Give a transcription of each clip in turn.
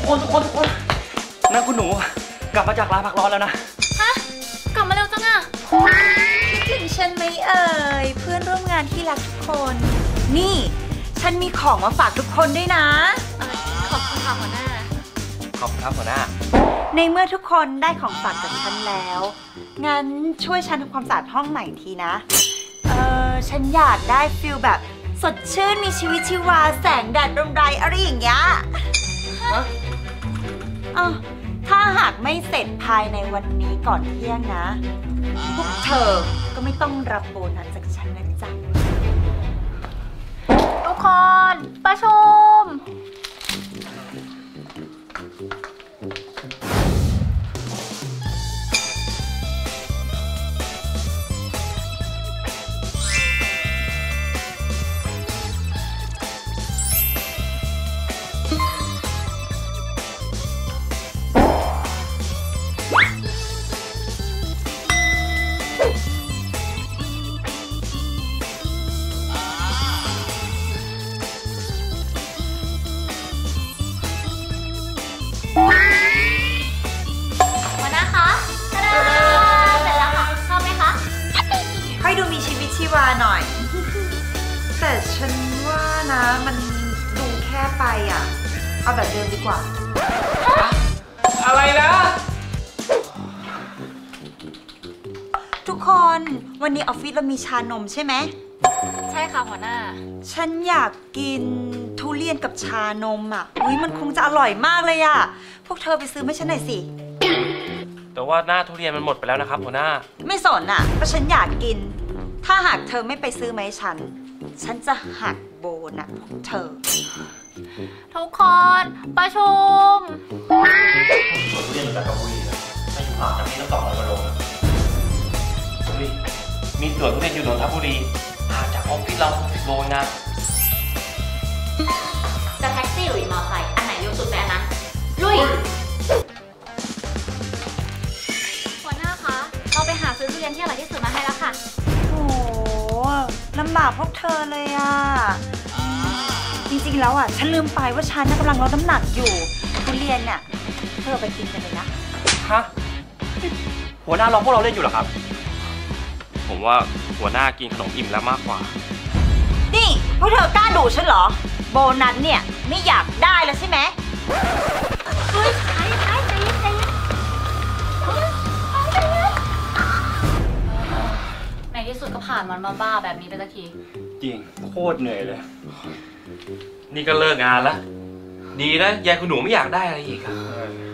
คนนั่นคุณหนูกลับมาจากลาพักร้อนแล้วนะฮะกลับมาเร็วจังอะคิดถึงฉันไหมเอ่ยเพื่อนร่วมงานที่รักทุกคนนี่ฉันมีของมาฝากทุกคนด้วยนะขอบคุณค่ะหัวหน้าขอบคุณครับหัวหน้าในเมื่อทุกคนได้ของฝากจากฉันแล้วงั้นช่วยฉันทำความสะอาดห้องใหม่ทีนะฉันอยากได้ฟิลแบบสดชื่นมีชีวิตชีวาแสงแดดรำไรอะไรอย่างเงี้ยถ้าหากไม่เสร็จภายในวันนี้ก่อนเที่ยงนะพวกเธอก็ไม่ต้องรับโบนัสจากฉันนะจ๊ะทุกคนประชุมหัวหน้าคะเสร็จแล้วค่ะชอบไหมคะค่อยดูมีชีวิตชีวาหน่อยแต่ฉันว่านะมันดูแค่ไปอ่ะเอาแบบเดิมดีกว่าอะไรนะทุกคนวันนี้ออฟฟิศเรามีชานมใช่ไหมใช่ค่ะหัวหน้าฉันอยากกินทุเรียนกับชานมอ่ะมันคงจะอร่อยมากเลยอ่ะพวกเธอไปซื้อให้ฉันหน่อยสิแต่ว่าหน้าทุเรียนมันหมดไปแล้วนะครับหัวหน้าไม่สนอ่ะเพราะฉันอยากกินถ้าหากเธอไม่ไปซื้อมาให้ฉันจะหักโบนัสพวกเธอทุกคนประชุมทุเรียนจากกระบุรีนะถ้าอยู่ห่างจากนี้ต้อง200 กว่าโลนะมีสวนทุเรียนอยู่นนทบุรีห่างจากออฟฟิศเรา10 โลนะจะแท็กซี่หรือมอเตอร์ไซค์อันไหนเร็วสุดไปอันนั้นลุยหัวหน้าคะเราไปหาซื้อทุเรียนที่อร่อยที่สุดมาให้แล้วค่ะโอ้ลำบากพวกเธอเลยอ่ะจริงๆแล้วอ่ะฉันลืมไปว่าฉันกำลังลดน้ำหนักอยู่ทุเรียนเนี่ยเธอไปกินกันเลยนะฮะหัวหน้าลองพวกเราเล่นอยู่เหรอครับผมว่าหัวหน้ากินขนมอิ่มแล้วมากกว่านี่พวกเธอกล้าดุฉันเหรอโบนัสเนี่ยไม่อยากได้แล้วใช่ไหมเฮ้ยใจในที่สุดก็ผ่านมันมาบ้าแบบนี้ไปสักทีจริงโคตรเหนื่อยเลยนี่ก็เลิกงานแล้วดีนะยายคุณหนูไม่อยากได้อะไรอีกครับ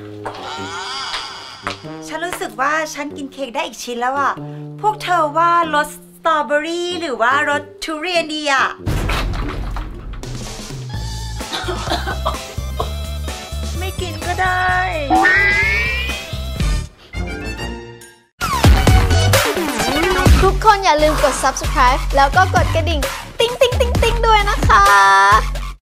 ฉันรู้สึกว่าฉันกินเค้กได้อีกชิ้นแล้วอ่ะพวกเธอว่ารสสตรอเบอรี่หรือว่ารสทุเรียนดีอ่ะไม่กินก็ได้ทุกคนอย่าลืมกด subscribe แล้วก็กดกระดิ่งติ๊งติ๊งติ๊งติ๊งด้วยนะคะ